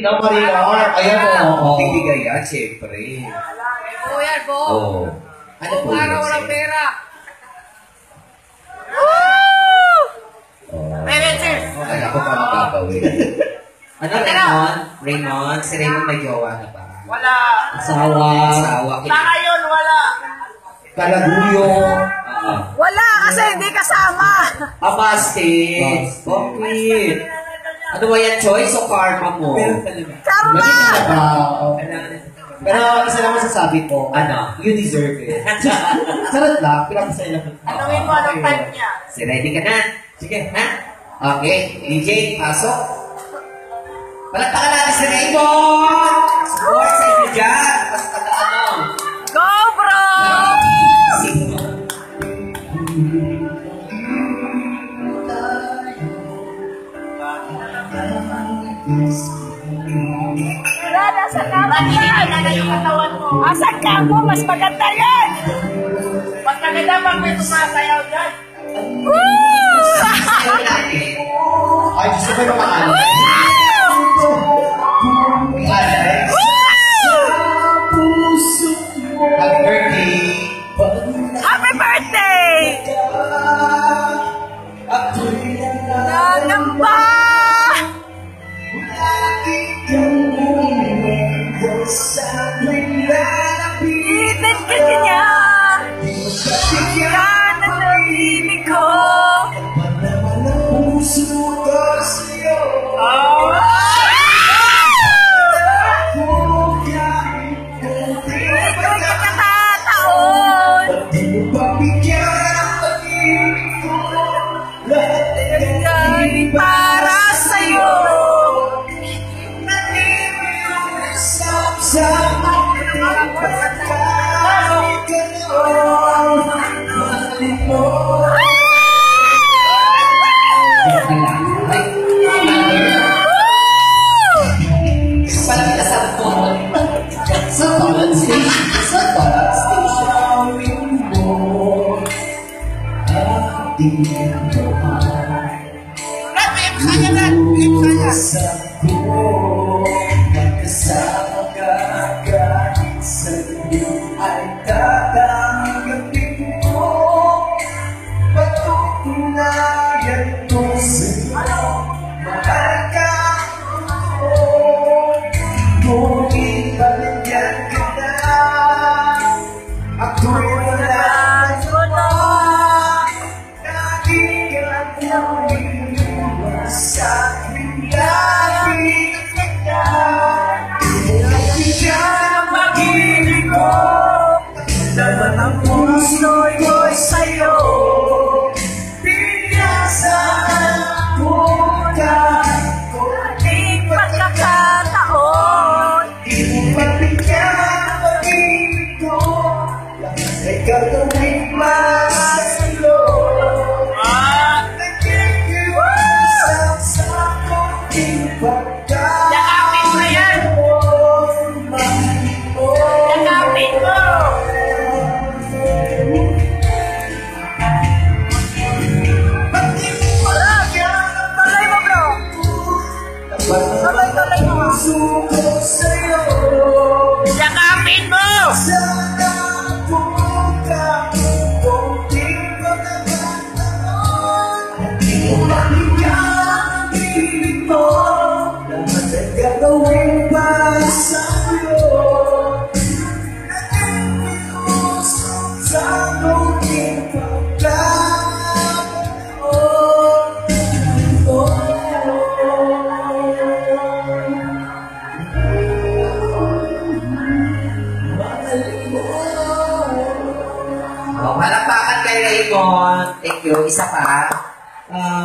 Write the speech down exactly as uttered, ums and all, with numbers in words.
Ikaw, Marimar. Ayan o. Bibigay yan, siyempre. Oo yan po. Oo. Ano po Kung yun? araw walang pera. Pero, cheers! Ano ko pa magagawin? Ano, Raymond? Raymond? Si Raymond may jowa na ba? Wala. Asawa. Asawa. Sa ngayon, wala. Kalaguyo. Oo. Wala kasi hindi kasama. Abastin. Bakit? Ano ba yan, choice o karma mo? Karma! Trabaho. Pero isa lang masasabi ko, Ano? you deserve it. Sarap lang, pinapasaya lang. Anuin mo anong type niya. Si ready ka na? Sige, ha? Okay, D J, pasok. Palakpakan natin si Raymond! Support sa inyo dyan! Mas pag-ano? Go, bro! Sino? Wala, nasa kama yan. Asan ka mo? Mas maganda yan. Mas maganda pag may sumasayaw dyan. Woo! Ayaw natin. Ay, gusto ko yung makaan. Happy birthday! Happy birthday! Nagamba! Itin ka niya! Yan ang nabibig ko! Oh! Ito'y kakataon! Nagay para sa'yo! Parang nasabot. Sa Balan Station. Sa Balan Station. Kaya na! Kaya! Magkasama ka kahit sa iyo ay tatanggapin mo. Patutunayan ko sa'yo, mahal ka ako. Ngunit paligyan ka na, ako'y wala Ko na! nakikilang iwan sa aking labi. Bigyan mag-ibig ko, laman ang puso'y ko'y sa'yo. Bigyan sa putan ko, Ating pagkakataon! di mo pagbigyan mag-ibig ko, lahat ay gagawin masalo. Nag-iiwan sa konting Yakapin mo yan! Yakapin mo! Tuloy mo, bro! Tuloy-tuloy mo! Yakapin mo! Gagawin pa sa'yo, sa konting Oh, palakpakan kay Raymond. Thank you. Isa pa.